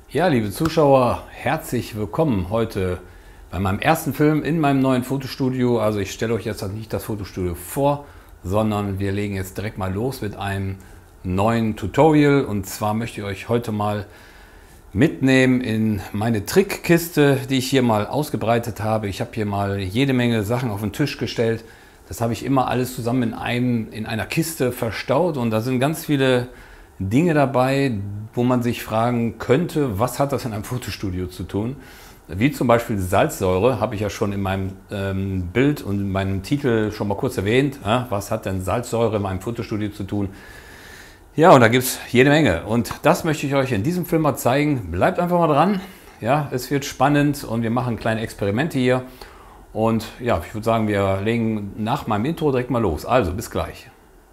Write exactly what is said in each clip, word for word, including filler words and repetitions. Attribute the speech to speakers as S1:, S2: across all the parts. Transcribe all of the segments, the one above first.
S1: Ja, liebe Zuschauer, herzlich willkommen heute bei meinem ersten Film in meinem neuen Fotostudio. Also ich stelle euch jetzt nicht das Fotostudio vor, sondern wir legen jetzt direkt mal los mit einem neuen Tutorial. Und zwar möchte ich euch heute mal mitnehmen in meine Trickkiste, die ich hier mal ausgebreitet habe. Ich habe hier mal jede Menge Sachen auf den Tisch gestellt. Das habe ich immer alles zusammen in, einem, in einer Kiste verstaut und da sind ganz viele Dinge dabei, wo man sich fragen könnte, was hat das in einem Fotostudio zu tun? Wie zum Beispiel Salzsäure, habe ich ja schon in meinem ähm, Bild und in meinem Titel schon mal kurz erwähnt. Ja, was hat denn Salzsäure in meinem Fotostudio zu tun? Ja, und da gibt es jede Menge. Und das möchte ich euch in diesem Film mal zeigen. Bleibt einfach mal dran. Ja, es wird spannend und wir machen kleine Experimente hier. Und ja, ich würde sagen, wir legen nach meinem Intro direkt mal los. Also, bis gleich.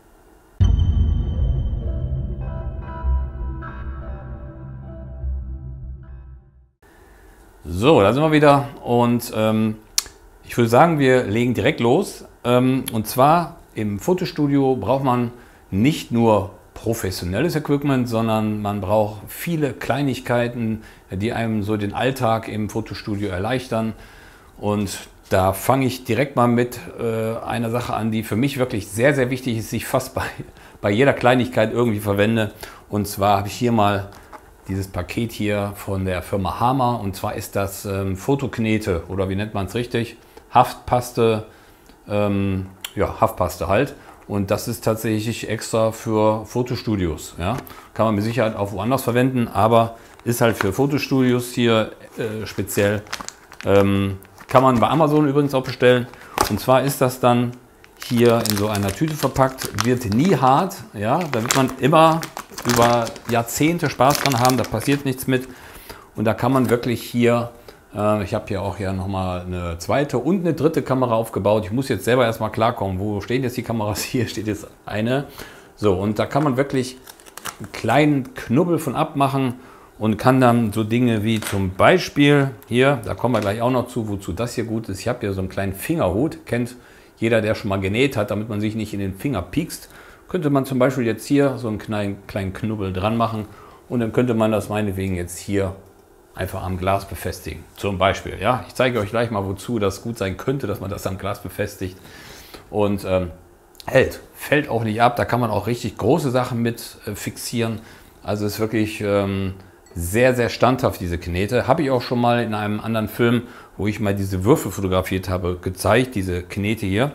S1: So, da sind wir wieder und ähm, ich würde sagen, wir legen direkt los. Ähm, und zwar im Fotostudio braucht man nicht nur professionelles Equipment, sondern man braucht viele Kleinigkeiten, die einem so den Alltag im Fotostudio erleichtern. Und da fange ich direkt mal mit äh, einer Sache an, die für mich wirklich sehr, sehr wichtig ist, die ich fast bei, bei jeder Kleinigkeit irgendwie verwende. Und zwar habe ich hier mal dieses Paket hier von der Firma Hama, und zwar ist das ähm, Fotoknete oder wie nennt man es richtig? Haftpaste, ähm, ja, Haftpaste halt. Und das ist tatsächlich extra für Fotostudios. Ja? Kann man mit Sicherheit auch woanders verwenden, aber ist halt für Fotostudios hier äh, speziell. Ähm, kann man bei Amazon übrigens auch bestellen. Und zwar ist das dann hier in so einer Tüte verpackt, wird nie hart. Ja? Da wird man immer über Jahrzehnte Spaß dran haben, da passiert nichts mit. Und da kann man wirklich hier, äh, ich habe hier auch ja nochmal eine zweite und eine dritte Kamera aufgebaut. Ich muss jetzt selber erstmal klarkommen, wo stehen jetzt die Kameras? Hier steht jetzt eine. So, und da kann man wirklich einen kleinen Knubbel von abmachen und kann dann so Dinge wie zum Beispiel hier, da kommen wir gleich auch noch zu, wozu das hier gut ist. Ich habe hier so einen kleinen Fingerhut, kennt jeder, der schon mal genäht hat, damit man sich nicht in den Finger piekst. Könnte man zum Beispiel jetzt hier so einen kleinen, kleinen Knubbel dran machen und dann könnte man das meinetwegen jetzt hier einfach am Glas befestigen. Zum Beispiel, ja. Ich zeige euch gleich mal, wozu das gut sein könnte, dass man das am Glas befestigt und ähm, hält. Fällt auch nicht ab, da kann man auch richtig große Sachen mit äh, fixieren. Also ist wirklich ähm, sehr, sehr standhaft, diese Knete. Habe ich auch schon mal in einem anderen Film, wo ich mal diese Würfel fotografiert habe, gezeigt, diese Knete hier.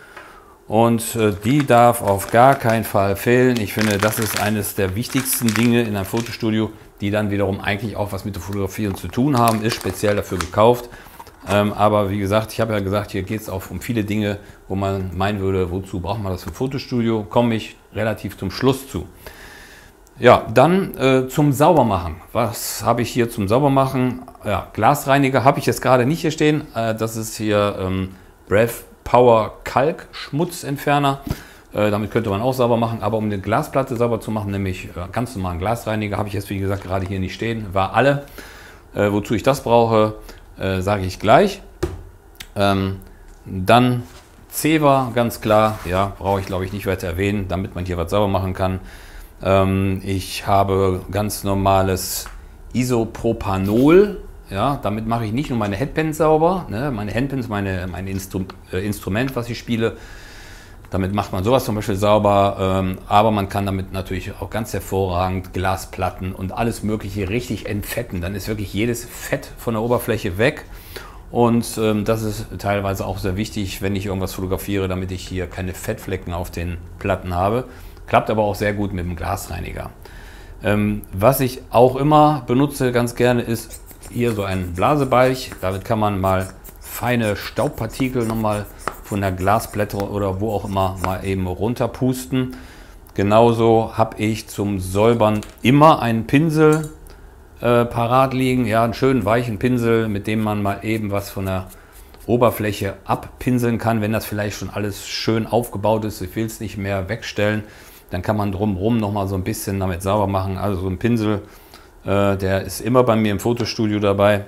S1: Und äh, die darf auf gar keinen Fall fehlen. Ich finde, das ist eines der wichtigsten Dinge in einem Fotostudio, die dann wiederum eigentlich auch was mit dem Fotografieren zu tun haben, ist speziell dafür gekauft. Ähm, aber wie gesagt, ich habe ja gesagt, hier geht es auch um viele Dinge, wo man meinen würde, wozu braucht man das im Fotostudio, komme ich relativ zum Schluss zu. Ja, dann äh, zum Saubermachen. Was habe ich hier zum Saubermachen? Ja, Glasreiniger habe ich jetzt gerade nicht hier stehen. Äh, das ist hier ähm, Bref Power Kalk Schmutzentferner. Äh, damit könnte man auch sauber machen, aber um die Glasplatte sauber zu machen, nämlich äh, ganz normalen Glasreiniger, habe ich jetzt wie gesagt gerade hier nicht stehen. War alle. Äh, wozu ich das brauche, äh, sage ich gleich. Ähm, dann Zewa, ganz klar. Ja, brauche ich glaube ich nicht weiter erwähnen, damit man hier was sauber machen kann. Ähm, ich habe ganz normales Isopropanol. Ja, damit mache ich nicht nur meine Headpens sauber, ne, meine Handpens, meine, mein Instru äh, Instrument, was ich spiele. Damit macht man sowas zum Beispiel sauber, ähm, aber man kann damit natürlich auch ganz hervorragend Glasplatten und alles Mögliche richtig entfetten. Dann ist wirklich jedes Fett von der Oberfläche weg. Und ähm, das ist teilweise auch sehr wichtig, wenn ich irgendwas fotografiere, damit ich hier keine Fettflecken auf den Platten habe. Klappt aber auch sehr gut mit dem Glasreiniger. Ähm, was ich auch immer benutze ganz gerne ist hier so ein Blasebalg. Damit kann man mal feine Staubpartikel nochmal von der Glasplatte oder wo auch immer mal eben runterpusten. Genauso habe ich zum Säubern immer einen Pinsel äh, parat liegen. Ja, einen schönen weichen Pinsel, mit dem man mal eben was von der Oberfläche abpinseln kann. Wenn das vielleicht schon alles schön aufgebaut ist, ich will es nicht mehr wegstellen, dann kann man drumherum nochmal so ein bisschen damit sauber machen. Also so ein Pinsel, der ist immer bei mir im Fotostudio dabei.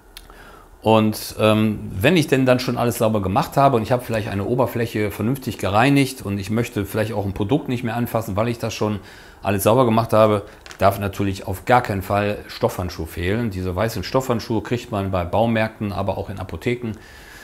S1: Und ähm, wenn ich denn dann schon alles sauber gemacht habe und ich habe vielleicht eine Oberfläche vernünftig gereinigt und ich möchte vielleicht auch ein Produkt nicht mehr anfassen, weil ich das schon alles sauber gemacht habe, darf natürlich auf gar keinen Fall Stoffhandschuh fehlen. Diese weißen Stoffhandschuhe kriegt man bei Baumärkten, aber auch in Apotheken.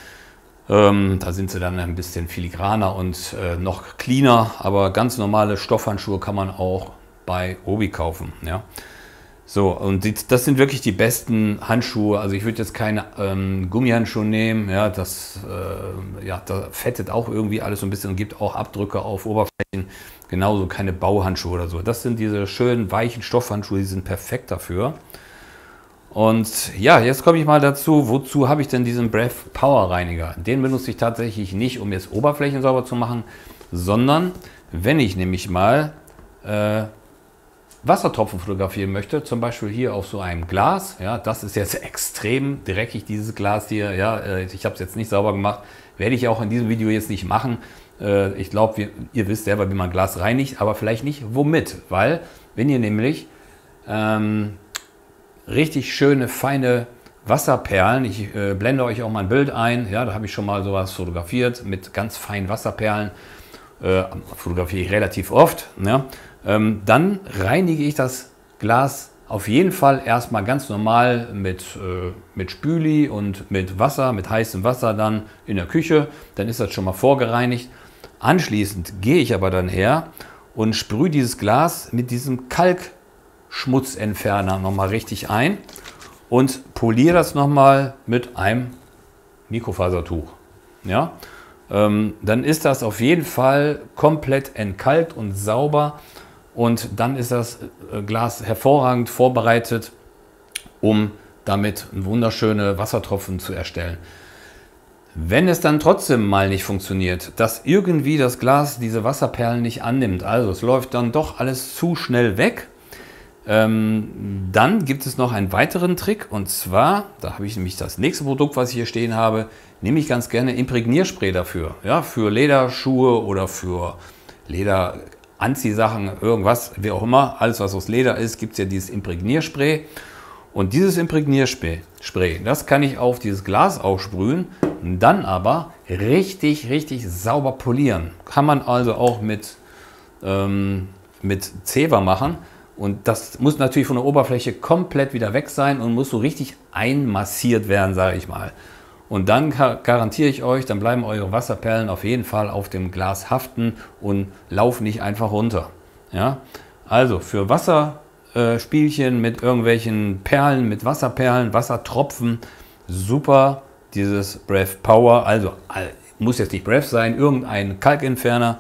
S1: Ähm, da sind sie dann ein bisschen filigraner und äh, noch cleaner, aber ganz normale Stoffhandschuhe kann man auch bei Obi kaufen. Ja. So, und die, das sind wirklich die besten Handschuhe. Also ich würde jetzt keine ähm, Gummihandschuhe nehmen. Ja, das äh, ja, da fettet auch irgendwie alles so ein bisschen und gibt auch Abdrücke auf Oberflächen. Genauso keine Bauhandschuhe oder so. Das sind diese schönen, weichen Stoffhandschuhe, die sind perfekt dafür. Und ja, jetzt komme ich mal dazu, wozu habe ich denn diesen Breath Power Reiniger? Den benutze ich tatsächlich nicht, um jetzt Oberflächen sauber zu machen, sondern wenn ich nämlich mal äh, Wassertropfen fotografieren möchte, zum Beispiel hier auf so einem Glas, ja, das ist jetzt extrem dreckig, dieses Glas hier, ja, äh, ich habe es jetzt nicht sauber gemacht, werde ich auch in diesem Video jetzt nicht machen. Äh, ich glaube, ihr wisst selber, wie man Glas reinigt, aber vielleicht nicht womit, weil wenn ihr nämlich ähm, richtig schöne, feine Wasserperlen. Ich äh, blende euch auch mal ein Bild ein. Ja, da habe ich schon mal sowas fotografiert mit ganz feinen Wasserperlen. Äh, fotografiere ich relativ oft. Ja. Ähm, dann reinige ich das Glas auf jeden Fall erstmal ganz normal mit, äh, mit Spüli und mit Wasser, mit heißem Wasser dann in der Küche. Dann ist das schon mal vorgereinigt. Anschließend gehe ich aber dann her und sprühe dieses Glas mit diesem Kalk Schmutzentferner nochmal richtig ein und poliere das nochmal mit einem Mikrofasertuch. Ja? Ähm, dann ist das auf jeden Fall komplett entkalkt und sauber und dann ist das Glas hervorragend vorbereitet, um damit wunderschöne Wassertropfen zu erstellen. Wenn es dann trotzdem mal nicht funktioniert, dass irgendwie das Glas diese Wasserperlen nicht annimmt, also es läuft dann doch alles zu schnell weg, Ähm, dann gibt es noch einen weiteren Trick und zwar, da habe ich nämlich das nächste Produkt, was ich hier stehen habe, nehme ich ganz gerne Imprägnierspray dafür. Ja, für Lederschuhe oder für Lederanziehsachen, irgendwas, wie auch immer, alles was aus Leder ist, gibt es ja dieses Imprägnierspray. Und dieses Imprägnierspray, Spray, das kann ich auf dieses Glas aufsprühen, dann aber richtig, richtig sauber polieren. Kann man also auch mit, ähm, mit Zewa machen. Und das muss natürlich von der Oberfläche komplett wieder weg sein und muss so richtig einmassiert werden, sage ich mal. Und dann garantiere ich euch, dann bleiben eure Wasserperlen auf jeden Fall auf dem Glas haften und laufen nicht einfach runter. Ja? Also für Wasserspielchen mit irgendwelchen Perlen, mit Wasserperlen, Wassertropfen, super dieses Breath Power. Also muss jetzt nicht Breath sein, irgendein Kalkentferner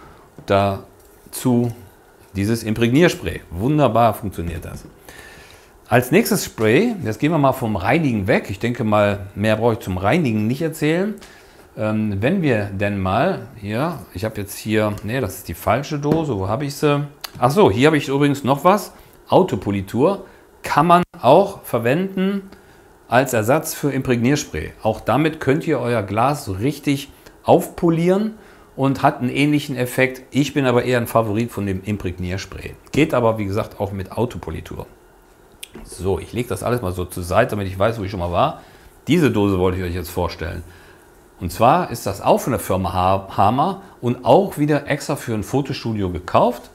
S1: dazu. Dieses Imprägnierspray. Wunderbar funktioniert das. Als nächstes Spray, jetzt gehen wir mal vom Reinigen weg. Ich denke mal, mehr brauche ich zum Reinigen nicht erzählen. Ähm, wenn wir denn mal, hier, ich habe jetzt hier, nee, das ist die falsche Dose, wo habe ich sie? Achso, hier habe ich übrigens noch was. Autopolitur kann man auch verwenden als Ersatz für Imprägnierspray. Auch damit könnt ihr euer Glas so richtig aufpolieren und hat einen ähnlichen Effekt. Ich bin aber eher ein Favorit von dem Imprägnierspray. Geht aber, wie gesagt, auch mit Autopolitur. So, ich lege das alles mal so zur Seite, damit ich weiß, wo ich schon mal war. Diese Dose wollte ich euch jetzt vorstellen. Und zwar ist das auch von der Firma Hama und auch wieder extra für ein Fotostudio gekauft.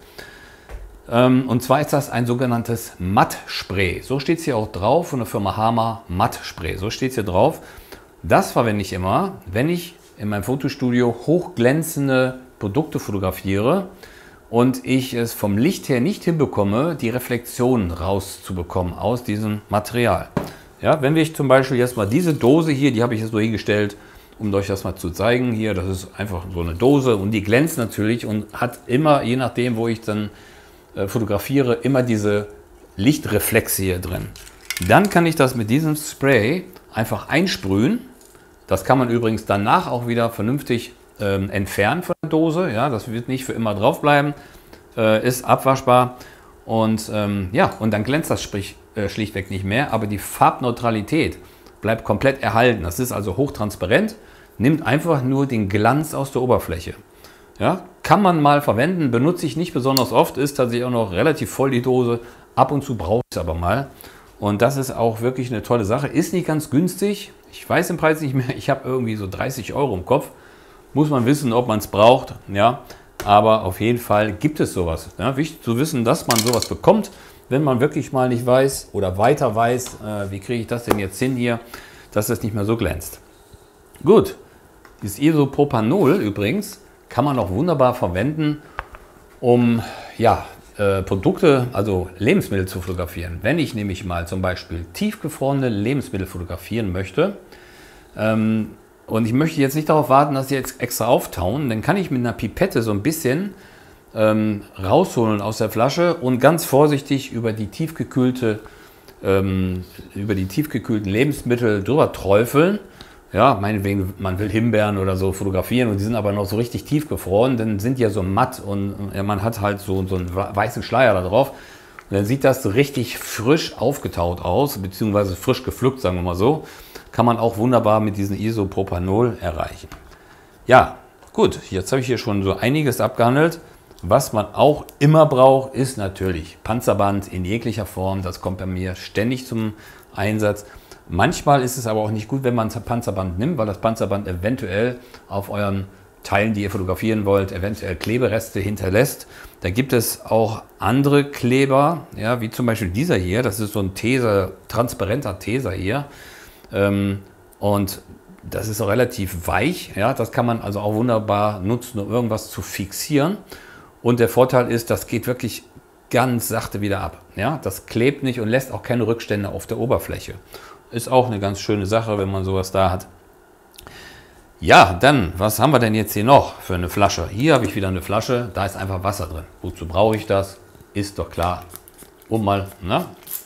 S1: Und zwar ist das ein sogenanntes Mattspray. So steht es hier auch drauf, von der Firma Hama Mattspray. So steht es hier drauf. Das verwende ich immer, wenn ich in meinem Fotostudio hochglänzende Produkte fotografiere und ich es vom Licht her nicht hinbekomme, die Reflexion rauszubekommen aus diesem Material. Ja, wenn wir zum Beispiel jetzt mal diese Dose hier, die habe ich jetzt so hingestellt, um euch das mal zu zeigen. Hier, das ist einfach so eine Dose und die glänzt natürlich und hat immer, je nachdem, wo ich dann äh, fotografiere, immer diese Lichtreflexe hier drin. Dann kann ich das mit diesem Spray einfach einsprühen. Das kann man übrigens danach auch wieder vernünftig ähm, entfernen von der Dose. Ja, das wird nicht für immer drauf bleiben, äh, ist abwaschbar und ähm, ja, und dann glänzt das sprich, äh, schlichtweg nicht mehr, aber die Farbneutralität bleibt komplett erhalten. Das ist also hochtransparent, nimmt einfach nur den Glanz aus der Oberfläche. Ja, kann man mal verwenden, benutze ich nicht besonders oft, ist tatsächlich auch noch relativ voll die Dose. Ab und zu brauche ich es aber mal. Und das ist auch wirklich eine tolle Sache. Ist nicht ganz günstig. Ich weiß den Preis nicht mehr. Ich habe irgendwie so dreißig Euro im Kopf. Muss man wissen, ob man es braucht. Ja, aber auf jeden Fall gibt es sowas. Ja, wichtig zu wissen, dass man sowas bekommt. wenn man wirklich mal nicht weiß oder weiter weiß, äh, wie kriege ich das denn jetzt hin hier, dass es nicht mehr so glänzt. Gut, dieses Isopropanol übrigens kann man auch wunderbar verwenden, um ja, äh, Produkte, also Lebensmittel zu fotografieren. Wenn ich nämlich mal zum Beispiel tiefgefrorene Lebensmittel fotografieren möchte, ähm, und ich möchte jetzt nicht darauf warten, dass sie jetzt extra auftauen, dann kann ich mit einer Pipette so ein bisschen ähm, rausholen aus der Flasche und ganz vorsichtig über die tiefgekühlte, ähm, über die tiefgekühlten Lebensmittel drüber träufeln. Ja, meinetwegen, man will Himbeeren oder so fotografieren und die sind aber noch so richtig tiefgefroren, dann sind die ja so matt und ja, man hat halt so, so einen weißen Schleier da drauf. Und dann sieht das so richtig frisch aufgetaut aus, beziehungsweise frisch gepflückt, sagen wir mal so. Kann man auch wunderbar mit diesem Isopropanol erreichen. Ja, gut, jetzt habe ich hier schon so einiges abgehandelt. Was man auch immer braucht, ist natürlich Panzerband in jeglicher Form. Das kommt bei mir ständig zum Einsatz. Manchmal ist es aber auch nicht gut, wenn man ein Panzerband nimmt, weil das Panzerband eventuell auf euren Teilen, die ihr fotografieren wollt, eventuell Klebereste hinterlässt. Da gibt es auch andere Kleber, ja, wie zum Beispiel dieser hier. Das ist so ein Teser, transparenter Teser hier. Ähm, und das ist auch relativ weich. Ja, das kann man also auch wunderbar nutzen, um irgendwas zu fixieren. Und der Vorteil ist, das geht wirklich ganz sachte wieder ab. Ja, das klebt nicht und lässt auch keine Rückstände auf der Oberfläche. Ist auch eine ganz schöne Sache, wenn man sowas da hat. Ja, dann, was haben wir denn jetzt hier noch für eine Flasche? Hier habe ich wieder eine Flasche, da ist einfach Wasser drin. Wozu brauche ich das? Ist doch klar, um mal, na,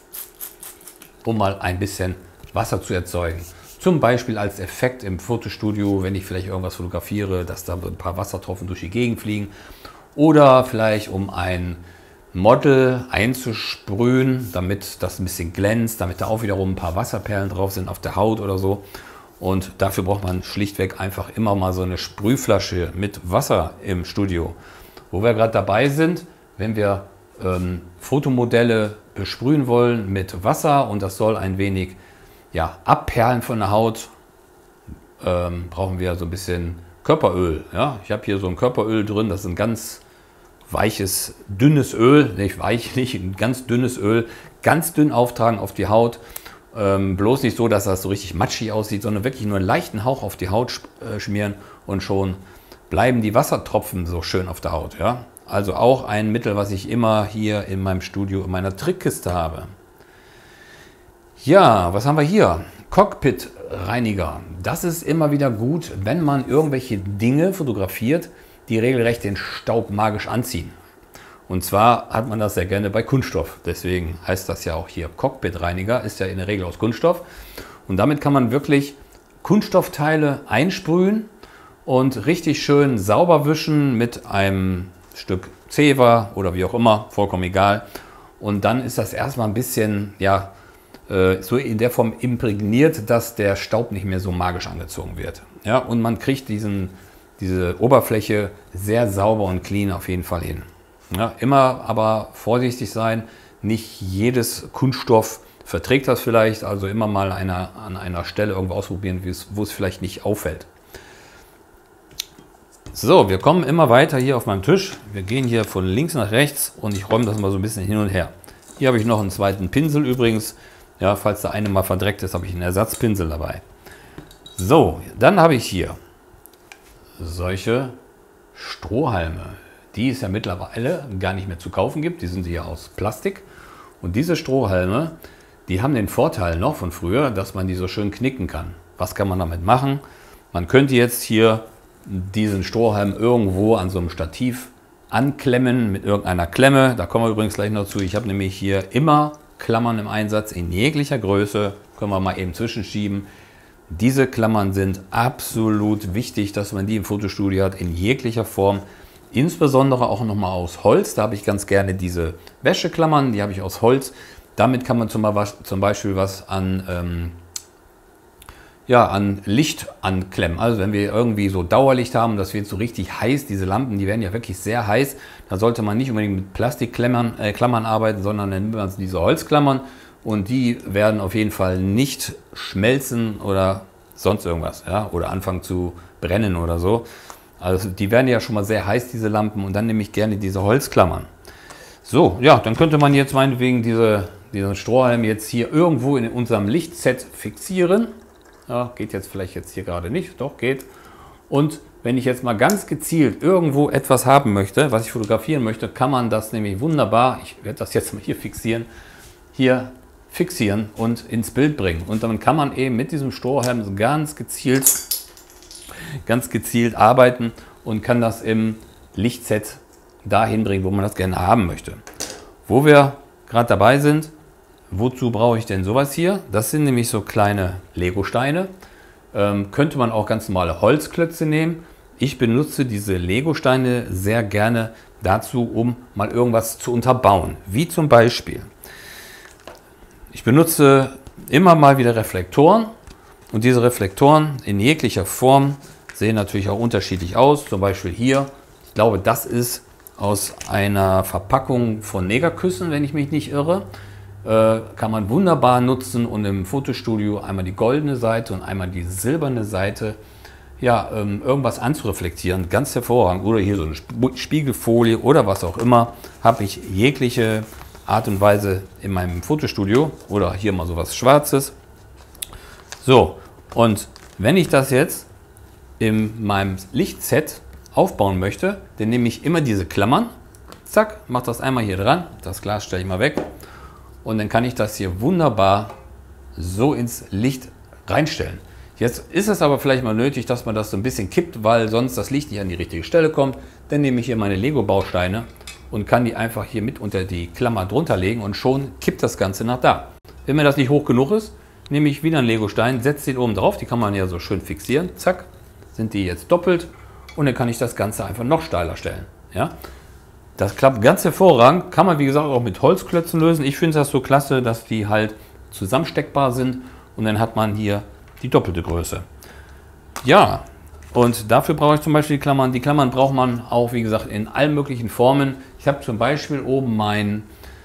S1: um mal ein bisschen Wasser zu erzeugen. Zum Beispiel als Effekt im Fotostudio, wenn ich vielleicht irgendwas fotografiere, dass da ein paar Wassertropfen durch die Gegend fliegen. Oder vielleicht um ein Model einzusprühen, damit das ein bisschen glänzt, damit da auch wiederum ein paar Wasserperlen drauf sind auf der Haut oder so. Und dafür braucht man schlichtweg einfach immer mal so eine Sprühflasche mit Wasser im Studio. Wo wir gerade dabei sind, wenn wir ähm, Fotomodelle besprühen wollen mit Wasser und das soll ein wenig ja, abperlen von der Haut, ähm, brauchen wir so ein bisschen Körperöl. Ja? Ich habe hier so ein Körperöl drin, das ist ein ganz weiches, dünnes Öl, nicht weich, nicht, ein ganz dünnes Öl, ganz dünn auftragen auf die Haut. Ähm, bloß nicht so, dass das so richtig matschig aussieht, sondern wirklich nur einen leichten Hauch auf die Haut äh, schmieren und schon bleiben die Wassertropfen so schön auf der Haut. Ja? Also auch ein Mittel, was ich immer hier in meinem Studio, in meiner Trickkiste habe. Ja, was haben wir hier? Cockpit-Reiniger. Das ist immer wieder gut, wenn man irgendwelche Dinge fotografiert, die regelrecht den Staub magisch anziehen. Und zwar hat man das sehr gerne bei Kunststoff. Deswegen heißt das ja auch hier Cockpit-Reiniger, ist ja in der Regel aus Kunststoff. Und damit kann man wirklich Kunststoffteile einsprühen und richtig schön sauber wischen mit einem Stück Zewa oder wie auch immer, vollkommen egal. Und dann ist das erstmal ein bisschen, ja, so in der Form imprägniert, dass der Staub nicht mehr so magisch angezogen wird. Ja, und man kriegt diesen, diese Oberfläche sehr sauber und clean auf jeden Fall hin. Ja, immer aber vorsichtig sein, nicht jedes Kunststoff verträgt das vielleicht, also immer mal einer, an einer Stelle irgendwo ausprobieren, wo es vielleicht nicht auffällt. So, wir kommen immer weiter hier auf meinem Tisch. Wir gehen hier von links nach rechts und ich räume das mal so ein bisschen hin und her. Hier habe ich noch einen zweiten Pinsel übrigens. Ja, falls der eine mal verdreckt ist, habe ich einen Ersatzpinsel dabei. So, dann habe ich hier solche Strohhalme, die es ja mittlerweile gar nicht mehr zu kaufen gibt. Die sind hier aus Plastik. Und diese Strohhalme, die haben den Vorteil noch von früher, dass man die so schön knicken kann. Was kann man damit machen? Man könnte jetzt hier diesen Strohhalm irgendwo an so einem Stativ anklemmen mit irgendeiner Klemme. Da kommen wir übrigens gleich noch zu. Ich habe nämlich hier immer Klammern im Einsatz in jeglicher Größe. Können wir mal eben zwischenschieben. Diese Klammern sind absolut wichtig, dass man die im Fotostudio hat, in jeglicher Form. Insbesondere auch nochmal aus Holz. Da habe ich ganz gerne diese Wäscheklammern, die habe ich aus Holz. Damit kann man zum Beispiel was an, ähm, ja, an Licht anklemmen. Also wenn wir irgendwie so Dauerlicht haben, das wird so richtig heiß, diese Lampen, die werden ja wirklich sehr heiß. Da sollte man nicht unbedingt mit Plastikklammern äh, Klammern arbeiten, sondern dann nimmt man diese Holzklammern. Und die werden auf jeden Fall nicht schmelzen oder sonst irgendwas, ja, oder anfangen zu brennen oder so. Also die werden ja schon mal sehr heiß, diese Lampen, und dann nehme ich gerne diese Holzklammern. So, ja, dann könnte man jetzt meinetwegen diese, diesen Strohhalm jetzt hier irgendwo in unserem Lichtset fixieren. Ja, geht jetzt vielleicht jetzt hier gerade nicht, doch geht. Und wenn ich jetzt mal ganz gezielt irgendwo etwas haben möchte, was ich fotografieren möchte, kann man das nämlich wunderbar, ich werde das jetzt mal hier fixieren, hier fixieren und ins Bild bringen. Und dann kann man eben mit diesem Strohhalm ganz gezielt, ganz gezielt arbeiten und kann das im Lichtset dahin bringen, wo man das gerne haben möchte. Wo wir gerade dabei sind, wozu brauche ich denn sowas hier? Das sind nämlich so kleine Lego-Steine. Ähm, könnte man auch ganz normale Holzklötze nehmen. Ich benutze diese Lego-Steine sehr gerne dazu, um mal irgendwas zu unterbauen. Wie zum Beispiel, ich benutze immer mal wieder Reflektoren. Und diese Reflektoren in jeglicher Form sehen natürlich auch unterschiedlich aus. Zum Beispiel hier, ich glaube, das ist aus einer Verpackung von Negerküssen, wenn ich mich nicht irre. Äh, kann man wunderbar nutzen und im Fotostudio einmal die goldene Seite und einmal die silberne Seite, ja, ähm, irgendwas anzureflektieren. Ganz hervorragend. Oder hier so eine Spiegelfolie oder was auch immer. Habe ich jegliche Art und Weise in meinem Fotostudio. Oder hier mal so was Schwarzes. So, und wenn ich das jetzt in meinem Lichtset aufbauen möchte, dann nehme ich immer diese Klammern, zack, mache das einmal hier dran, das Glas stelle ich mal weg und dann kann ich das hier wunderbar so ins Licht reinstellen. Jetzt ist es aber vielleicht mal nötig, dass man das so ein bisschen kippt, weil sonst das Licht nicht an die richtige Stelle kommt. Dann nehme ich hier meine Lego-Bausteine und kann die einfach hier mit unter die Klammer drunter legen und schon kippt das Ganze nach da. Wenn mir das nicht hoch genug ist, nehme ich wieder einen Lego-Stein, setze den oben drauf, die kann man ja so schön fixieren, zack, sind die jetzt doppelt. Und dann kann ich das Ganze einfach noch steiler stellen. Ja? Das klappt ganz hervorragend. Kann man, wie gesagt, auch mit Holzklötzen lösen. Ich finde das so klasse, dass die halt zusammensteckbar sind. Und dann hat man hier die doppelte Größe. Ja, und dafür brauche ich zum Beispiel die Klammern. Die Klammern braucht man auch, wie gesagt, in allen möglichen Formen. Ich habe zum Beispiel oben mein,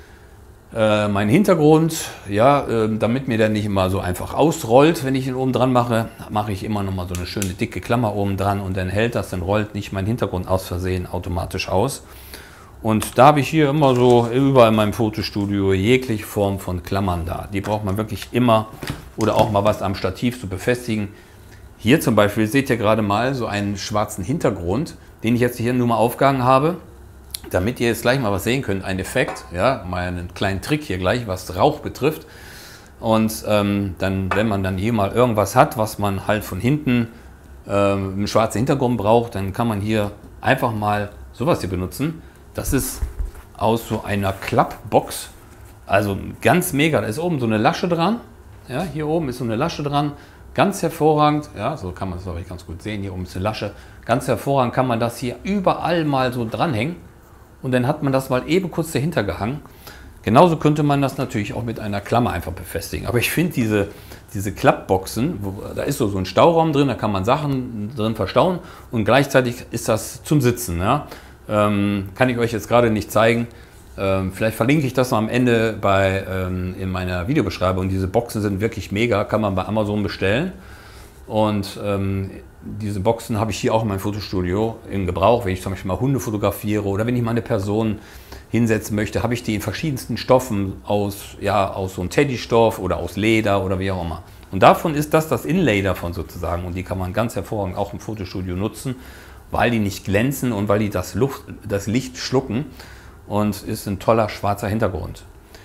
S1: äh, mein Hintergrund, ja, äh, damit mir der nicht immer so einfach ausrollt, wenn ich ihn oben dran mache, mache ich immer noch mal so eine schöne dicke Klammer oben dran und dann hält das, dann rollt nicht mein Hintergrund aus Versehen automatisch aus. Und da habe ich hier immer so überall in meinem Fotostudio jegliche Form von Klammern da. Die braucht man wirklich immer oder auch mal was am Stativ zu befestigen. Hier zum Beispiel seht ihr gerade mal so einen schwarzen Hintergrund, den ich jetzt hier nur mal aufgehangen habe. Damit ihr jetzt gleich mal was sehen könnt, ein Effekt, ja, mal einen kleinen Trick hier gleich, was Rauch betrifft. Und ähm, dann, wenn man dann hier mal irgendwas hat, was man halt von hinten ähm, einen schwarzen Hintergrund braucht, dann kann man hier einfach mal sowas hier benutzen. Das ist aus so einer Klappbox, also ganz mega. Da ist oben so eine Lasche dran. Ja, hier oben ist so eine Lasche dran, ganz hervorragend. Ja, so kann man es, glaube ich, ganz gut sehen. Hier oben ist eine Lasche. Ganz hervorragend kann man das hier überall mal so dranhängen. Und dann hat man das mal eben kurz dahinter gehangen. Genauso könnte man das natürlich auch mit einer Klammer einfach befestigen. Aber ich finde diese, diese Klappboxen, wo, da ist so, so ein Stauraum drin, da kann man Sachen drin verstauen und gleichzeitig ist das zum Sitzen. Ja? Ähm, kann ich euch jetzt gerade nicht zeigen. Ähm, vielleicht verlinke ich das noch am Ende bei, ähm, in meiner Videobeschreibung. Diese Boxen sind wirklich mega, kann man bei Amazon bestellen. Und ähm, diese Boxen habe ich hier auch in meinem Fotostudio im Gebrauch. Wenn ich zum Beispiel mal Hunde fotografiere oder wenn ich mal eine Person hinsetzen möchte, habe ich die in verschiedensten Stoffen aus, ja, aus so einem Teddystoff oder aus Leder oder wie auch immer. Und davon ist das das Inlay davon sozusagen. Und die kann man ganz hervorragend auch im Fotostudio nutzen, weil die nicht glänzen und weil die das, Luft, das Licht schlucken. Und ist ein toller schwarzer Hintergrund.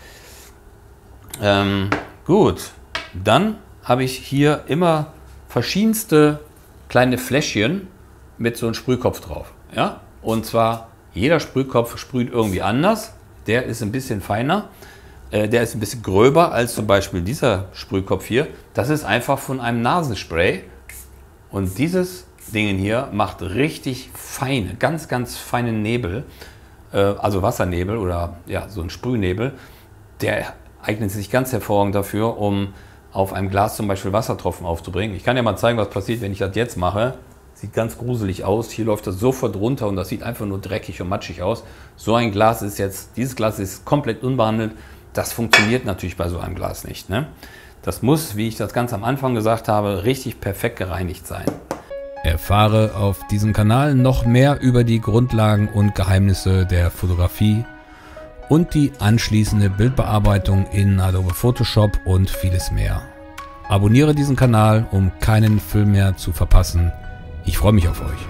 S1: Ähm, gut, dann habe ich hier immer verschiedenste kleine Fläschchen mit so einem Sprühkopf drauf. Ja? Und zwar jeder Sprühkopf sprüht irgendwie anders. Der ist ein bisschen feiner. Äh, der ist ein bisschen gröber als zum Beispiel dieser Sprühkopf hier. Das ist einfach von einem Nasenspray. Und dieses Ding hier macht richtig feine, ganz, ganz feinen Nebel. Äh, also Wassernebel oder ja, so ein Sprühnebel. Der eignet sich ganz hervorragend dafür, um auf einem Glas zum Beispiel Wassertropfen aufzubringen. Ich kann ja mal zeigen, was passiert, wenn ich das jetzt mache. Sieht ganz gruselig aus. Hier läuft das sofort runter und das sieht einfach nur dreckig und matschig aus. So ein Glas ist jetzt, dieses Glas ist komplett unbehandelt. Das funktioniert natürlich bei so einem Glas nicht. Ne? Das muss, wie ich das ganz am Anfang gesagt habe, richtig perfekt gereinigt sein. Erfahre auf diesem Kanal noch mehr über die Grundlagen und Geheimnisse der Fotografie und die anschließende Bildbearbeitung in Adobe Photoshop und vieles mehr. Abonniere diesen Kanal, um keinen Film mehr zu verpassen. Ich freue mich auf euch.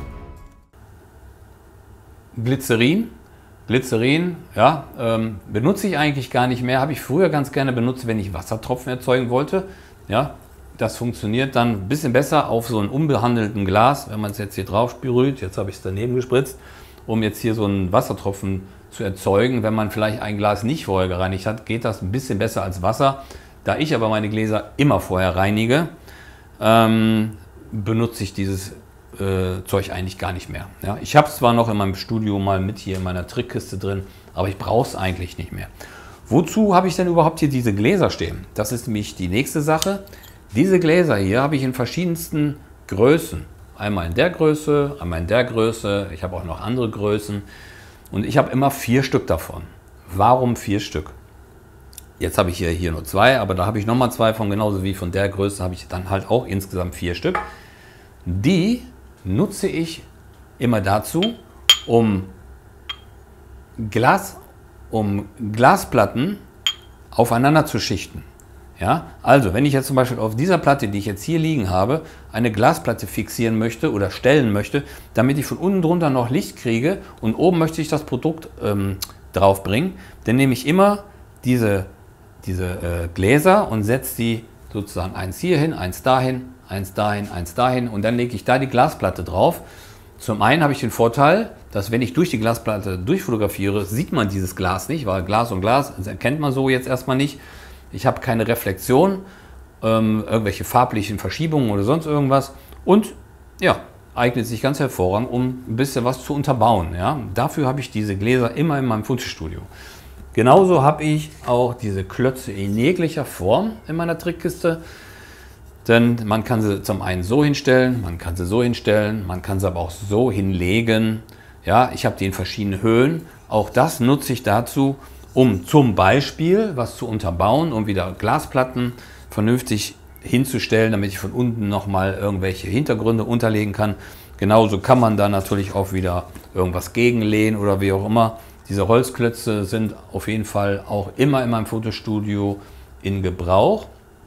S1: Glycerin. Glycerin, ja, ähm, benutze ich eigentlich gar nicht mehr. Habe ich früher ganz gerne benutzt, wenn ich Wassertropfen erzeugen wollte. Ja, das funktioniert dann ein bisschen besser auf so einem unbehandelten Glas, wenn man es jetzt hier drauf sprüht. Jetzt habe ich es daneben gespritzt, um jetzt hier so einen Wassertropfen zu erzeugen. Wenn man vielleicht ein Glas nicht vorher gereinigt hat, geht das ein bisschen besser als Wasser. Da ich aber meine Gläser immer vorher reinige, ähm, benutze ich dieses äh, Zeug eigentlich gar nicht mehr. Ja, ich habe es zwar noch in meinem Studio mal mit hier in meiner Trickkiste drin, aber ich brauche es eigentlich nicht mehr. Wozu habe ich denn überhaupt hier diese Gläser stehen? Das ist nämlich die nächste Sache. Diese Gläser hier habe ich in verschiedensten Größen. Einmal in der Größe, einmal in der Größe. Ich habe auch noch andere Größen. Und ich habe immer vier Stück davon. Warum vier Stück? Jetzt habe ich hier, hier nur zwei, aber da habe ich nochmal zwei von, genauso wie von der Größe habe ich dann halt auch insgesamt vier Stück. Die nutze ich immer dazu, um Glas, um Glasplatten aufeinander zu schichten. Ja, also wenn ich jetzt zum Beispiel auf dieser Platte, die ich jetzt hier liegen habe, eine Glasplatte fixieren möchte oder stellen möchte, damit ich von unten drunter noch Licht kriege und oben möchte ich das Produkt ähm, drauf bringen, dann nehme ich immer diese, diese äh, Gläser und setze die sozusagen eins hier hin, eins dahin, eins dahin, eins dahin und dann lege ich da die Glasplatte drauf. Zum einen habe ich den Vorteil, dass wenn ich durch die Glasplatte durchfotografiere, sieht man dieses Glas nicht, weil Glas und Glas, das erkennt man so jetzt erstmal nicht. Ich habe keine Reflexion, ähm, irgendwelche farblichen Verschiebungen oder sonst irgendwas und ja, eignet sich ganz hervorragend, um ein bisschen was zu unterbauen. Ja? Dafür habe ich diese Gläser immer in meinem Fotostudio. Genauso habe ich auch diese Klötze in jeglicher Form in meiner Trickkiste, denn man kann sie zum einen so hinstellen, man kann sie so hinstellen, man kann sie aber auch so hinlegen. Ja, ich habe die in verschiedenen Höhen. Auch das nutze ich dazu, um zum Beispiel was zu unterbauen, um wieder Glasplatten vernünftig hinzustellen, damit ich von unten nochmal irgendwelche Hintergründe unterlegen kann. Genauso kann man da natürlich auch wieder irgendwas gegenlehnen oder wie auch immer. Diese Holzklötze sind auf jeden Fall auch immer in meinem Fotostudio in Gebrauch.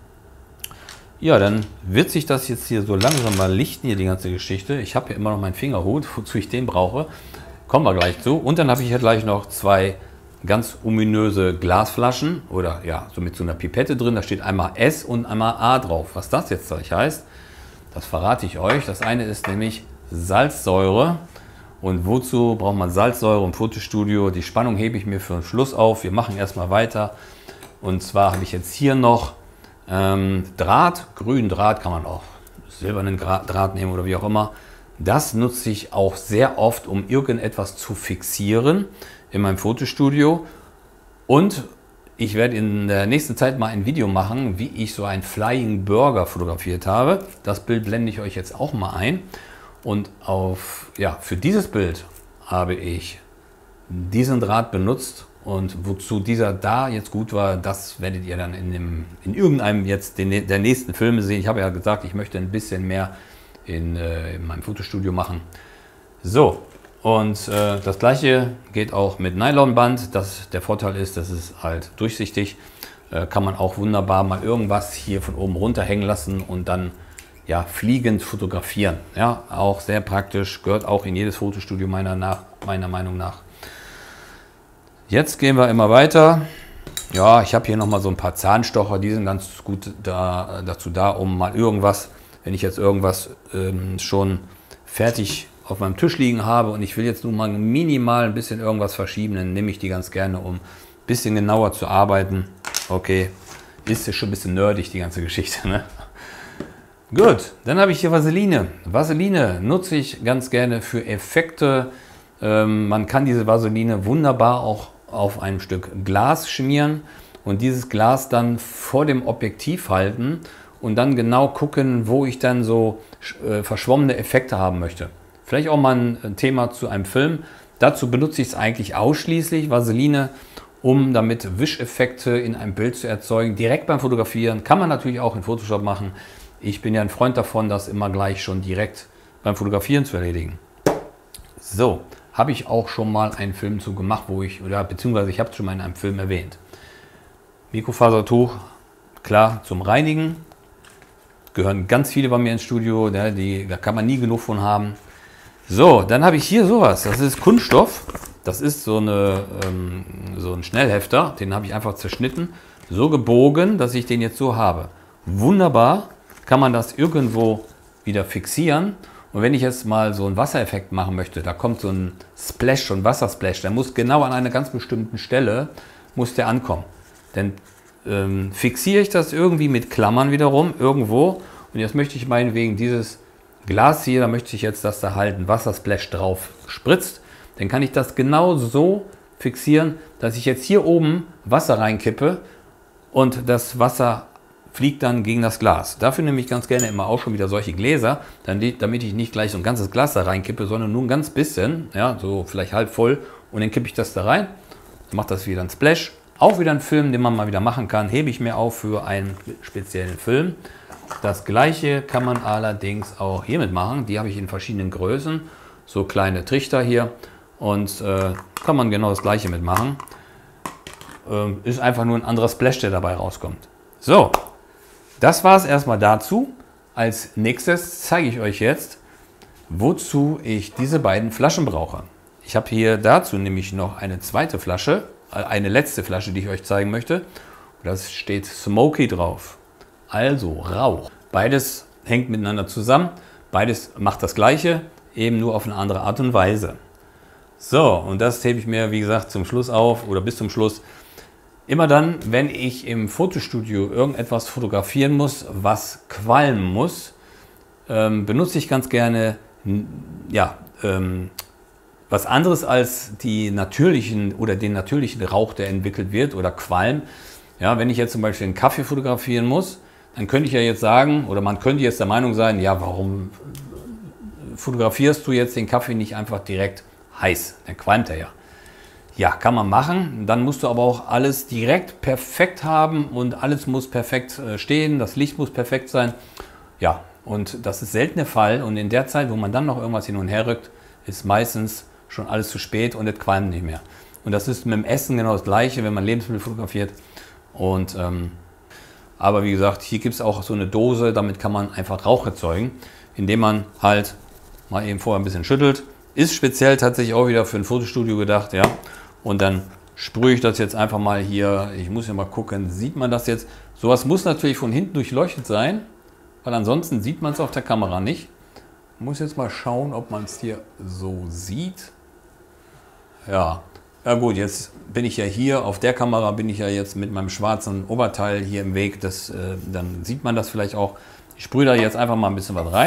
S1: Ja, dann wird sich das jetzt hier so langsam mal lichten, hier die ganze Geschichte. Ich habe hier immer noch meinen Fingerhut, wozu ich den brauche. Kommen wir gleich zu. Und dann habe ich hier gleich noch zwei ganz ominöse Glasflaschen oder ja, so mit so einer Pipette drin. Da steht einmal S und einmal A drauf. Was das jetzt gleich heißt, das verrate ich euch. Das eine ist nämlich Salzsäure. Und wozu braucht man Salzsäure im Fotostudio? Die Spannung hebe ich mir für den Schluss auf. Wir machen erstmal weiter. Und zwar habe ich jetzt hier noch ähm, Draht. Grünen Draht, kann man auch silbernen Draht nehmen oder wie auch immer. Das nutze ich auch sehr oft, um irgendetwas zu fixieren in meinem Fotostudio. Und ich werde in der nächsten Zeit mal ein Video machen, wie ich so einen Flying Burger fotografiert habe. Das Bild blende ich euch jetzt auch mal ein. Und auf, ja, für dieses Bild habe ich diesen Draht benutzt. Und wozu dieser da jetzt gut war, das werdet ihr dann in, dem, in irgendeinem jetzt den, der nächsten Filme sehen. Ich habe ja gesagt, ich möchte ein bisschen mehr in, äh, in meinem Fotostudio machen. So. Und äh, das gleiche geht auch mit Nylonband. Das, der Vorteil ist, das ist halt durchsichtig. Äh, kann man auch wunderbar mal irgendwas hier von oben runter hängen lassen und dann ja, fliegend fotografieren. Ja, auch sehr praktisch, gehört auch in jedes Fotostudio meiner, nach, meiner Meinung nach. Jetzt gehen wir immer weiter. Ja, ich habe hier nochmal so ein paar Zahnstocher, die sind ganz gut da, dazu da, um mal irgendwas, wenn ich jetzt irgendwas ähm, schon fertig auf meinem Tisch liegen habe und ich will jetzt nur mal minimal ein bisschen irgendwas verschieben, dann nehme ich die ganz gerne, um ein bisschen genauer zu arbeiten. Okay, ist ja schon ein bisschen nerdig, die ganze Geschichte, ne? Gut, dann habe ich hier Vaseline. Vaseline nutze ich ganz gerne für Effekte. Ähm, man kann diese Vaseline wunderbar auch auf ein Stück Glas schmieren und dieses Glas dann vor dem Objektiv halten und dann genau gucken, wo ich dann so äh, verschwommene Effekte haben möchte. Vielleicht auch mal ein Thema zu einem Film. Dazu benutze ich es eigentlich ausschließlich, Vaseline, um damit Wischeffekte in einem Bild zu erzeugen. Direkt beim Fotografieren kann man natürlich auch in Photoshop machen. Ich bin ja ein Freund davon, das immer gleich schon direkt beim Fotografieren zu erledigen. So, habe ich auch schon mal einen Film zu gemacht, wo ich, oder beziehungsweise ich habe es schon mal in einem Film erwähnt. Mikrofasertuch, klar, zum Reinigen. Gehören ganz viele bei mir ins Studio, ja, die, da kann man nie genug von haben. So, dann habe ich hier sowas, das ist Kunststoff. Das ist so, eine, ähm, so ein Schnellhefter, den habe ich einfach zerschnitten, so gebogen, dass ich den jetzt so habe. Wunderbar, kann man das irgendwo wieder fixieren. Und wenn ich jetzt mal so einen Wassereffekt machen möchte, da kommt so ein Splash, so ein Wassersplash, der muss genau an einer ganz bestimmten Stelle, muss der ankommen. Dann ähm, fixiere ich das irgendwie mit Klammern wiederum, irgendwo. Und jetzt möchte ich meinetwegen dieses Glas hier, da möchte ich jetzt, dass da halt ein Wassersplash drauf spritzt. Dann kann ich das genau so fixieren, dass ich jetzt hier oben Wasser reinkippe und das Wasser fliegt dann gegen das Glas. Dafür nehme ich ganz gerne immer auch schon wieder solche Gläser, damit ich nicht gleich so ein ganzes Glas da reinkippe, sondern nur ein ganz bisschen, ja, so vielleicht halb voll, und dann kippe ich das da rein. Dann macht das wieder ein Splash. Auch wieder ein Film, den man mal wieder machen kann, hebe ich mir auf für einen speziellen Film. Das gleiche kann man allerdings auch hiermit machen. Die habe ich in verschiedenen Größen, so kleine Trichter hier, und äh, kann man genau das gleiche mitmachen. Ähm, ist einfach nur ein anderer Splash, der dabei rauskommt. So, das war es erstmal dazu. Als nächstes zeige ich euch jetzt, wozu ich diese beiden Flaschen brauche. Ich habe hier dazu nämlich noch eine zweite Flasche, eine letzte Flasche, die ich euch zeigen möchte. Das steht Smoky drauf, also Rauch. Beides hängt miteinander zusammen, beides macht das Gleiche, eben nur auf eine andere Art und Weise. So, und das hebe ich mir, wie gesagt, zum Schluss auf oder bis zum Schluss. Immer dann, wenn ich im Fotostudio irgendetwas fotografieren muss, was qualmen muss, ähm, benutze ich ganz gerne ja, ähm, was anderes als die natürlichen oder den natürlichen Rauch, der entwickelt wird, oder Qualm. Ja, wenn ich jetzt zum Beispiel einen Kaffee fotografieren muss, dann könnte ich ja jetzt sagen, oder man könnte jetzt der Meinung sein, ja, warum fotografierst du jetzt den Kaffee nicht einfach direkt heiß? Dann qualmt er ja. Ja, kann man machen. Dann musst du aber auch alles direkt perfekt haben und alles muss perfekt stehen. Das Licht muss perfekt sein. Ja, und das ist selten der Fall. Und in der Zeit, wo man dann noch irgendwas hin und her rückt, ist meistens schon alles zu spät und es qualmt nicht mehr. Und das ist mit dem Essen genau das Gleiche, wenn man Lebensmittel fotografiert. Und, ähm, aber wie gesagt, hier gibt es auch so eine Dose, damit kann man einfach Rauch erzeugen, indem man halt mal eben vorher ein bisschen schüttelt. Ist speziell tatsächlich auch wieder für ein Fotostudio gedacht, ja. Und dann sprühe ich das jetzt einfach mal hier. Ich muss ja mal gucken, sieht man das jetzt? Sowas muss natürlich von hinten durchleuchtet sein, weil ansonsten sieht man es auf der Kamera nicht. Ich muss jetzt mal schauen, ob man es hier so sieht. Ja, ja gut, jetzt bin ich ja hier, auf der Kamera bin ich ja jetzt mit meinem schwarzen Oberteil hier im Weg. Das, äh, dann sieht man das vielleicht auch. Ich sprühe da jetzt einfach mal ein bisschen was rein.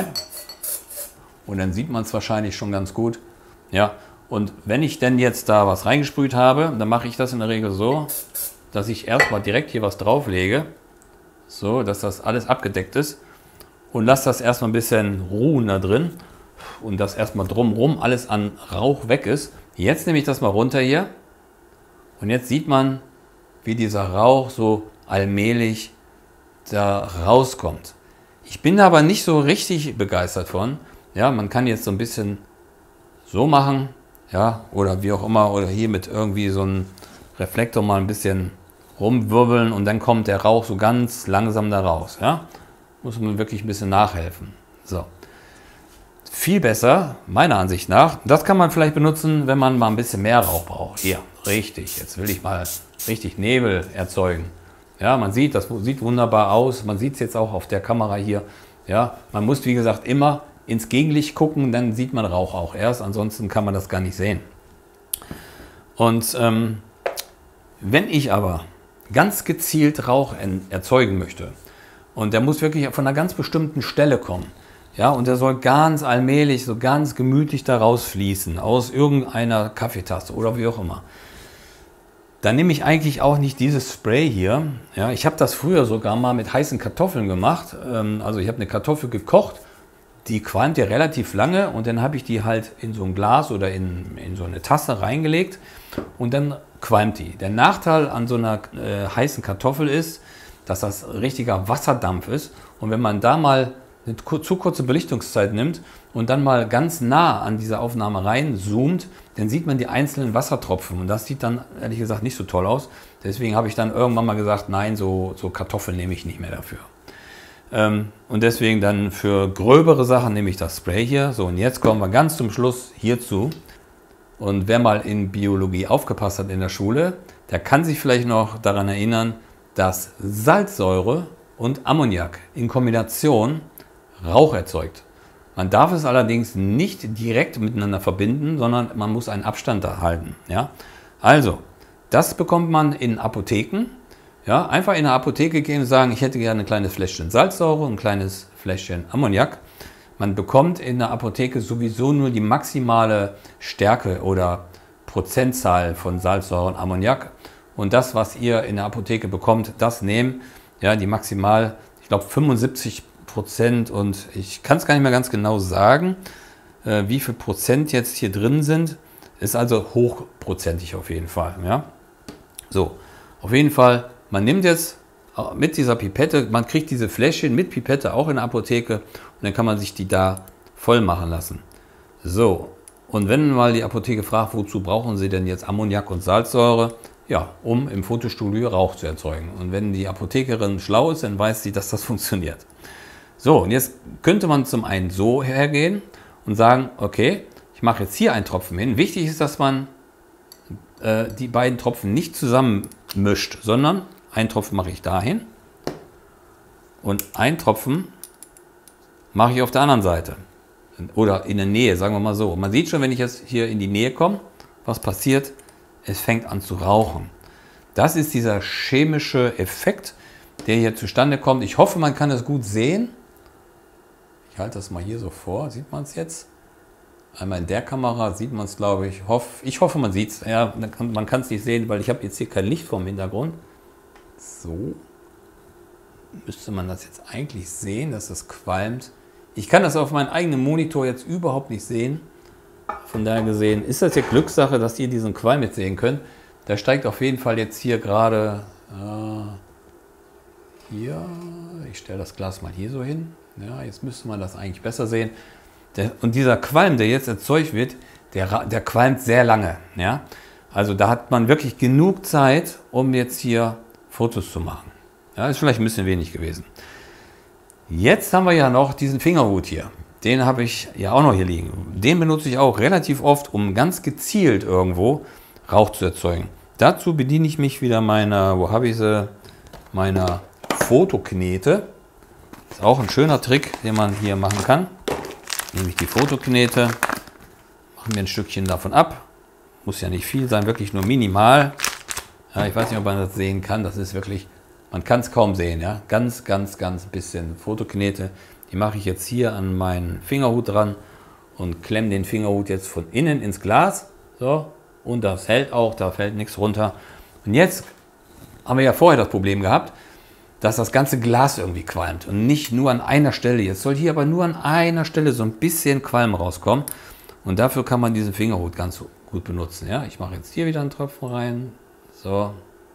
S1: Und dann sieht man es wahrscheinlich schon ganz gut. Ja, und wenn ich denn jetzt da was reingesprüht habe, dann mache ich das in der Regel so, dass ich erstmal direkt hier was drauflege. So, dass das alles abgedeckt ist. Und lasse das erstmal ein bisschen ruhen da drin. Und dass erstmal drumherum alles an Rauch weg ist. Jetzt nehme ich das mal runter hier. Und jetzt sieht man, wie dieser Rauch so allmählich da rauskommt. Ich bin aber nicht so richtig begeistert von. Ja, man kann jetzt so ein bisschen so machen, ja, oder wie auch immer, oder hier mit irgendwie so einem Reflektor mal ein bisschen rumwirbeln und dann kommt der Rauch so ganz langsam da raus, ja. Muss man wirklich ein bisschen nachhelfen. So. Viel besser, meiner Ansicht nach, das kann man vielleicht benutzen, wenn man mal ein bisschen mehr Rauch braucht. Hier, richtig, jetzt will ich mal richtig Nebel erzeugen. Ja, man sieht, das sieht wunderbar aus, man sieht es jetzt auch auf der Kamera hier. Ja, man muss, wie gesagt, immer ins Gegenlicht gucken, dann sieht man Rauch auch erst, ansonsten kann man das gar nicht sehen. Und ähm, wenn ich aber ganz gezielt Rauch erzeugen möchte, und der muss wirklich von einer ganz bestimmten Stelle kommen, ja, und der soll ganz allmählich, so ganz gemütlich da rausfließen, aus irgendeiner Kaffeetasse oder wie auch immer, dann nehme ich eigentlich auch nicht dieses Spray hier. Ja, ich habe das früher sogar mal mit heißen Kartoffeln gemacht, ähm, also ich habe eine Kartoffel gekocht, die qualmt ja relativ lange und dann habe ich die halt in so ein Glas oder in, in so eine Tasse reingelegt und dann qualmt die. Der Nachteil an so einer äh, heißen Kartoffel ist, dass das richtiger Wasserdampf ist und wenn man da mal eine zu kurze Belichtungszeit nimmt und dann mal ganz nah an diese Aufnahme reinzoomt, dann sieht man die einzelnen Wassertropfen und das sieht dann ehrlich gesagt nicht so toll aus. Deswegen habe ich dann irgendwann mal gesagt, nein, so, so Kartoffeln nehme ich nicht mehr dafür. Ähm, und deswegen dann für gröbere Sachen nehme ich das Spray hier. So, und jetzt kommen wir ganz zum Schluss hierzu. Und wer mal in Biologie aufgepasst hat in der Schule, der kann sich vielleicht noch daran erinnern, dass Salzsäure und Ammoniak in Kombination Rauch erzeugt. Man darf es allerdings nicht direkt miteinander verbinden, sondern man muss einen Abstand da halten. Ja? Also, das bekommt man in Apotheken. Ja? Einfach in eine Apotheke gehen und sagen, ich hätte gerne ein kleines Fläschchen Salzsäure, ein kleines Fläschchen Ammoniak. Man bekommt in der Apotheke sowieso nur die maximale Stärke oder Prozentzahl von Salzsäure und Ammoniak. Und das, was ihr in der Apotheke bekommt, das nehmen. Ja, die maximal, ich glaube fünfundsiebzig Prozent, und ich kann es gar nicht mehr ganz genau sagen, äh, wie viel Prozent jetzt hier drin sind. Ist also hochprozentig auf jeden Fall. Ja? So, auf jeden Fall, man nimmt jetzt mit dieser Pipette, man kriegt diese Fläschchen mit Pipette auch in der Apotheke und dann kann man sich die da voll machen lassen. So, und wenn mal die Apotheke fragt, wozu brauchen Sie denn jetzt Ammoniak und Salzsäure? Ja, um im Fotostudio Rauch zu erzeugen. Und wenn die Apothekerin schlau ist, dann weiß sie, dass das funktioniert. So, und jetzt könnte man zum einen so hergehen und sagen, okay, ich mache jetzt hier einen Tropfen hin. Wichtig ist, dass man äh, die beiden Tropfen nicht zusammen mischt, sondern einen Tropfen mache ich dahin und einen Tropfen mache ich auf der anderen Seite. Oder in der Nähe, sagen wir mal so. Man sieht schon, wenn ich jetzt hier in die Nähe komme, was passiert? Es fängt an zu rauchen. Das ist dieser chemische Effekt, der hier zustande kommt. Ich hoffe, man kann es gut sehen. Ich halte das mal hier so vor. Sieht man es jetzt? Einmal in der Kamera sieht man es, glaube ich. Ich hoffe, man sieht es. Ja, man kann es nicht sehen, weil ich habe jetzt hier kein Licht vom Hintergrund. So. Müsste man das jetzt eigentlich sehen, dass das qualmt. Ich kann das auf meinem eigenen Monitor jetzt überhaupt nicht sehen. Von daher gesehen ist das ja Glückssache, dass ihr diesen Qualm jetzt sehen könnt. Der steigt auf jeden Fall jetzt hier gerade äh, hier. Ich stelle das Glas mal hier so hin. Ja, jetzt müsste man das eigentlich besser sehen. Der, und dieser Qualm, der jetzt erzeugt wird, der, der qualmt sehr lange. Ja? Also da hat man wirklich genug Zeit, um jetzt hier Fotos zu machen. Ja, ist vielleicht ein bisschen wenig gewesen. Jetzt haben wir ja noch diesen Fingerhut hier. Den habe ich ja auch noch hier liegen. Den benutze ich auch relativ oft, um ganz gezielt irgendwo Rauch zu erzeugen. Dazu bediene ich mich wieder meiner, wo habe ich sie, meiner Fotoknete. Ist auch ein schöner Trick, den man hier machen kann. Nehme ich die Fotoknete, machen wir ein Stückchen davon ab. Muss ja nicht viel sein, wirklich nur minimal. Ja, ich weiß nicht, ob man das sehen kann. Das ist wirklich, man kann es kaum sehen. Ja? Ganz, ganz, ganz bisschen Fotoknete. Die mache ich jetzt hier an meinen Fingerhut dran und klemme den Fingerhut jetzt von innen ins Glas. So, und das hält auch, da fällt nichts runter. Und jetzt haben wir ja vorher das Problem gehabt, dass das ganze Glas irgendwie qualmt und nicht nur an einer Stelle. Jetzt soll hier aber nur an einer Stelle so ein bisschen Qualm rauskommen. Und dafür kann man diesen Fingerhut ganz gut benutzen. Ja, ich mache jetzt hier wieder einen Tropfen rein. So.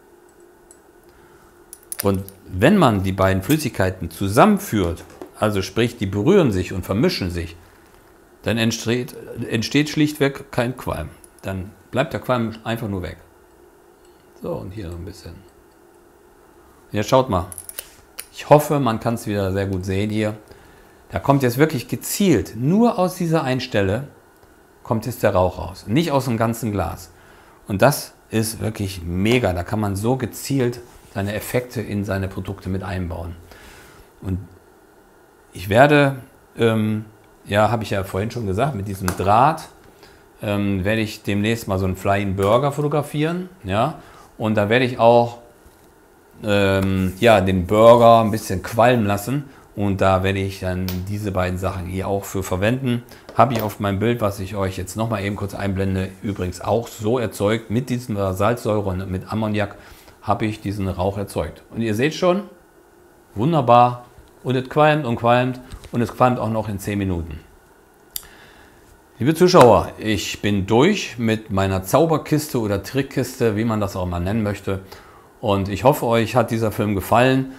S1: Und wenn man die beiden Flüssigkeiten zusammenführt, also sprich, die berühren sich und vermischen sich, dann entsteht, entsteht schlichtweg kein Qualm. Dann bleibt der Qualm einfach nur weg. So, und hier so ein bisschen. Jetzt schaut mal. Ich hoffe, man kann es wieder sehr gut sehen hier. Da kommt jetzt wirklich gezielt, nur aus dieser einen Stelle, kommt jetzt der Rauch raus. Nicht aus dem ganzen Glas. Und das ist wirklich mega. Da kann man so gezielt seine Effekte in seine Produkte mit einbauen. Und ich werde, ähm, ja, habe ich ja vorhin schon gesagt, mit diesem Draht ähm, werde ich demnächst mal so einen Flying Burger fotografieren. Ja? Und da werde ich auch ähm, ja, den Burger ein bisschen qualmen lassen. Und da werde ich dann diese beiden Sachen hier auch für verwenden. Habe ich auf meinem Bild, was ich euch jetzt nochmal eben kurz einblende, übrigens auch so erzeugt. Mit dieser Salzsäure und mit Ammoniak habe ich diesen Rauch erzeugt. Und ihr seht schon, wunderbar. Und es qualmt und qualmt und es qualmt auch noch in zehn Minuten. Liebe Zuschauer, ich bin durch mit meiner Zauberkiste oder Trickkiste, wie man das auch mal nennen möchte. Und ich hoffe, euch hat dieser Film gefallen.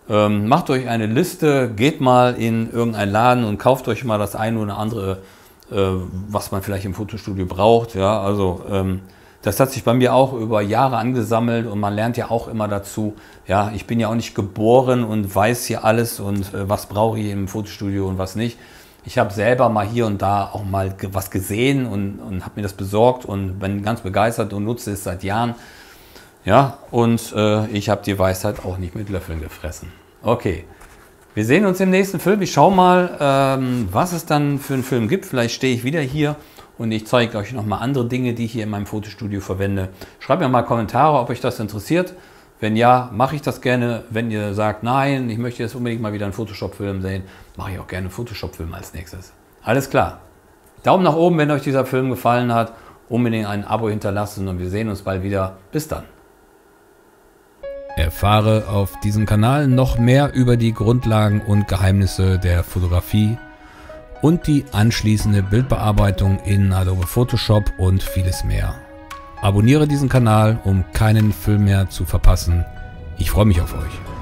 S1: Ähm, macht euch eine Liste, geht mal in irgendeinen Laden und kauft euch mal das eine oder andere, äh, was man vielleicht im Fotostudio braucht. Ja, also ähm, das hat sich bei mir auch über Jahre angesammelt und man lernt ja auch immer dazu. Ja, ich bin ja auch nicht geboren und weiß hier alles und äh, was brauche ich im Fotostudio und was nicht. Ich habe selber mal hier und da auch mal was gesehen und, und habe mir das besorgt und bin ganz begeistert und nutze es seit Jahren. Ja, und äh, ich habe die Weisheit auch nicht mit Löffeln gefressen. Okay, wir sehen uns im nächsten Film. Ich schaue mal, ähm, was es dann für einen Film gibt. Vielleicht stehe ich wieder hier und ich zeige euch nochmal andere Dinge, die ich hier in meinem Fotostudio verwende. Schreibt mir mal Kommentare, ob euch das interessiert. Wenn ja, mache ich das gerne. Wenn ihr sagt, nein, ich möchte jetzt unbedingt mal wieder einen Photoshop-Film sehen, mache ich auch gerne einen Photoshop-Film als nächstes. Alles klar. Daumen nach oben, wenn euch dieser Film gefallen hat. Unbedingt ein Abo hinterlassen und wir sehen uns bald wieder. Bis dann. Erfahre auf diesem Kanal noch mehr über die Grundlagen und Geheimnisse der Fotografie und die anschließende Bildbearbeitung in Adobe Photoshop und vieles mehr. Abonniere diesen Kanal, um keinen Film mehr zu verpassen. Ich freue mich auf euch.